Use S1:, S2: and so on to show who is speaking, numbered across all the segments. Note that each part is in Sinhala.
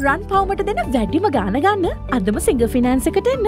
S1: රන් පවුමට දෙන වැඩිම ගාන ගන්න අදම සිංගල් ෆිනෑන්ස් එකට එන්න.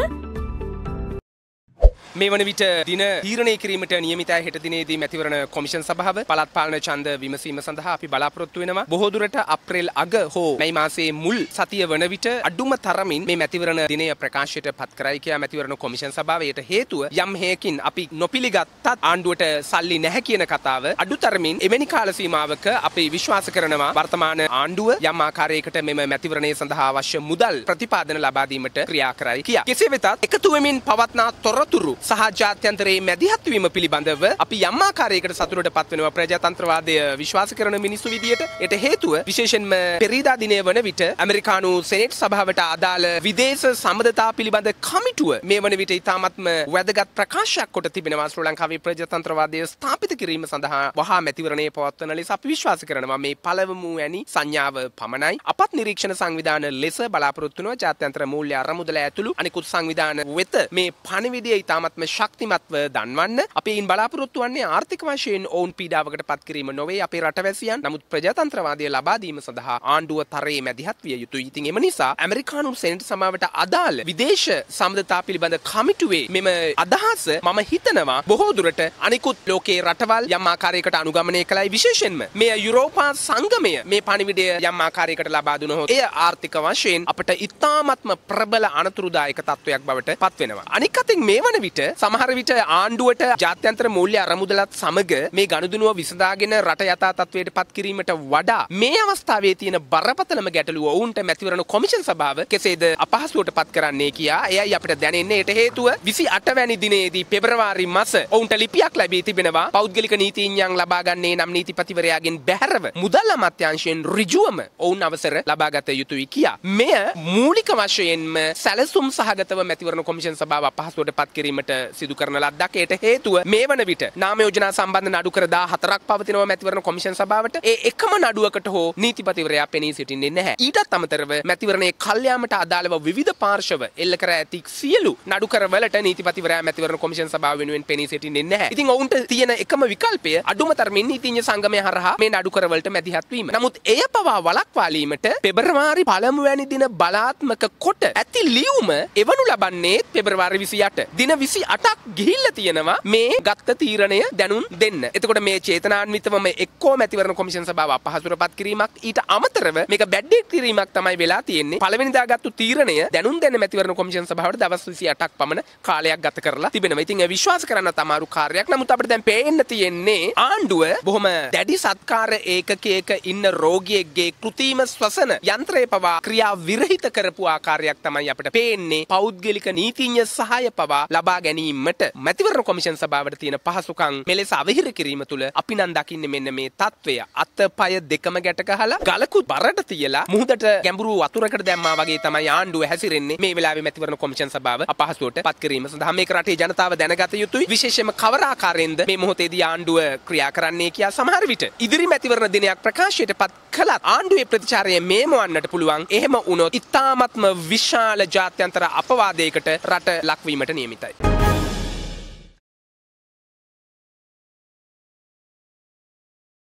S2: මේ වන විට දින තීරණය කිරීමට නියමිතයි හෙට දිනේදී මැතිවරණ කොමිෂන් සභාව පළාත් පාලන ඡන්ද විමසීම සඳහා අපි බලාපොරොත්තු වෙනවා. බොහෝ දුරට අප්‍රේල් අග හෝ මැයි මාසයේ මුල් සතිය වන විට අඩුම තරමින් මේ මැතිවරණ දිනය ප්‍රකාශයට පත් කරයි කියා මැතිවරණ කොමිෂන් සභාව. ඊට හේතුව යම් හේකින් අපි නොපිළිගත්තත් ආණ්ඩුවට සල්ලි නැහැ කියන කතාව අඩු තරමින් එවැනි කාල සීමාවක අපි විශ්වාස කරනවා වර්තමාන ආණ්ඩුව යම් ආකාරයකට මෙම මැතිවරණය සඳහා අවශ්‍ය මුදල් ප්‍රතිපාදන ලබා දීමට ක්‍රියා කරයි කියා. කෙසේ වෙතත් එකතු වෙමින් පවත්නා තොරතුරු සහ ජාත්‍යන්තරයේ මැදිහත් වීම පිළිබඳව අපි යම් ආකාරයකට සතුටට පත් වෙනවා ප්‍රජාතන්ත්‍රවාදය විශ්වාස කරන මිනිස්සු විදියට. ඒට හේතුව විශේෂයෙන්ම පෙරේදා දිනය වන විට ඇමරිකානු සෙනෙට් සභාවට අදාළ විදේශ සම්බන්ධතා පිළිබඳ කමිටුව මේ වන විට ඉතාමත්ම වැදගත් ප්‍රකාශයක් කොට තිබෙනවා. ශ්‍රී ලංකාවේ ප්‍රජාතන්ත්‍රවාදය ස්ථාපිත කිරීම සඳහා වහා මැතිවරණය පවත්වන ලෙස අපි විශ්වාස කරනවා. මේ පළවමු වැනි සංඥාව පමණයි. අපත් නිරීක්ෂණ සංවිධාන ලෙස බලාපොරොත්තු වෙනවා ජාත්‍යන්තර මූල්‍ය අරමුදල ඇතුළු අනිකුත් සංවිධාන වෙත මේ පණිවිඩය ඉතාමත්ම ශක්තිමත්ව දන්වන්න. අපි ඉන් බලාපොරොත්තු වන්නේ ආර්ථික වශයෙන් ඔවුන් පීඩාවකට පත් කිරීම නොවේ අපේ රටවැසියන්. නමුත් ප්‍රජාතන්ත්‍රවාදය ලබා දීම සඳහා ආණ්ඩුව තරයේ මැදිහත් විය යුතුයි. ඉතින් එම නිසා ඇමරිකානු සෙනෙට් සභාවට අදාළ විදේශ සම්බන්ධතා පිළිබඳ කමිටුවේ මෙම අදහස මම හිතනවා බොහෝ දුරට අනිකුත් ලෝකයේ රටවල් යම් ආකාරයකට අනුගමනය කළයි. විශේෂයෙන්ම මේ යුරෝපා සංගමය මේ පණිවිඩය යම් ආකාරයකට ලබා දුනහොත් එය ආර්ථික වශයෙන් අපට ඉතාමත්ම ප්‍රබල අනතුරුදායක තත්වයක් බවට පත් වෙනවා. අනික් අතින් මේ වන විට සමහර විට ආණ්ඩුවට ජාත්‍යන්තර මූල්‍ය අරමුදලත් සමග මේ ගනුදෙනුව විසඳාගෙන රට යථා තත්වයට පත් කිරීමට වඩා මේ අවස්ථාවේ තියෙන බරපතලම ගැටලුව ඔවුන්ට මැතිවරණ කොමිෂන් සභාව කෙසේද අපහසුවට පත් කරන්නේ කියා එයයි අපිට දැනෙන්නේ. ඒට හේතුව 28 වැනි දිනේදී පෙබරවාරි මාස ඔවුන්ට ලිපියක් ලැබී තිබෙනවා. පෞද්ගලික නීතිඥයන් ලබා ගන්නේ නම් නීතිපතිවරයාගෙන් බැහැරව මුදල් අමාත්‍යාංශයෙන් ඍජුවම ඔවුන් අවසර ලබා ගත යුතුයි කියා. මෙය මූලික වශයෙන්ම සැලසුම් සහගතව මැතිවරණ කොමිෂන් සභාව අපහසුවට පත් කිරීමට සිදු කරන ලද්දක්. ඒට හේතුව මේ වන විට නාම යෝජනා සම්බන්ධ නඩු කර 14ක් පවතිනවා මැතිවරණ කොමිෂන් සභාවට. ඒ එකම නඩුවකට හෝ නීතිපතිවරයා පෙනී සිටින්නේ නැහැ. ඊටත් අමතරව මැතිවරණයේ කල්යාමට අදාළව විවිධ පාර්ශව එල්ල කර ඇති සියලු නඩු කරවලට නීතිපතිවරයා මැතිවරණ කොමිෂන් සභාව වෙනුවෙන් පෙනී සිටින්නේ නැහැ. ඉතින් ඔවුන්ට තියෙන එකම විකල්පය අඩුම තරමින් නීතිඥ සංගමය හරහා මේ නඩු කරවලට මැදිහත් වීම. නමුත් එය පවා වළක්වාලීමට පෙබරවාරි පළමු වැනි දින බලාත්මක කොට ඇති ලියුම එවනු ලබන්නේ පෙබරවාරි 28. දින 28ක් ගිහිල්ලා තියෙනවා මේ ගත්ත තීරණය දැනුම් දෙන්න. එතකොට මේ චේතනාන්විතවම එක්කෝ මැතිවරණ කොමිෂන් සභාව අපහසුරපත් කිරීමක් ඊට අමතරව මේක බැඩ්ඩේක් කිරීමක් තමයි වෙලා තියෙන්නේ. පළවෙනිදා ගත්තු තීරණය දැනුම් දෙන්න මැතිවරණ කොමිෂන් සභාවට දවස් 28ක් පමණ කාලයක් ගත කරලා තිබෙනවා. ඉතින් විශ්වාස කරන්න අමාරු කාර්යයක්. නමුත් අපිට දැන් පේන්න තියෙන්නේ ආණ්ඩුව බොහොම දැඩි සත්කාර ඒකකයක ඉන්න රෝගියෙක්ගේ කෘත්‍රිම ශ්වසන යන්ත්‍රය පවා ක්‍රියා විරහිත කරපු ආකාරයක් තමයි අපිට පේන්නේ. පෞද්ගලික නීතිඥ සහාය පවා ලබා ගැනීමට මැතිවරණ කොමිෂන් සභාවට තියෙන පහසුකම් මෙලෙස අවහිර කිරීම තුළ අපි නම් දකින්නේ මෙන්න මේ තත්වය. අතපය දෙකම ගැට ගහලා ගලකුත් බරට තියලා මුහුදට ගැඹුරු වතුරකට දැම්මා වගේ තමයි ආණ්ඩුව හැසිරෙන්නේ. මේ වෙලාවේ මැතිවරණ කොමිෂන් සභාව අපහසුවට පත් කිරීම සඳහා මේක රටේ ජනතාව දැනගත යුතුයි. විශේෂයෙන්ම කවර ආකාරයෙන්ද මේ මොහොතේදී ආණ්ඩුව ක්‍රියා කරන්නේ කියා සමහර විට ඉදිරි මැතිවරණ දිනයක් ප්‍රකාශයට පත් කළත් ආණ්ඩුවේ ප්‍රතිචාරය මේමවන්නට පුළුවන්. එහෙම වුණොත් ඉතාමත්ම විශාල ජාත්‍යන්තර අපවාදයකට රට ලක්වීමට නියමිතයි.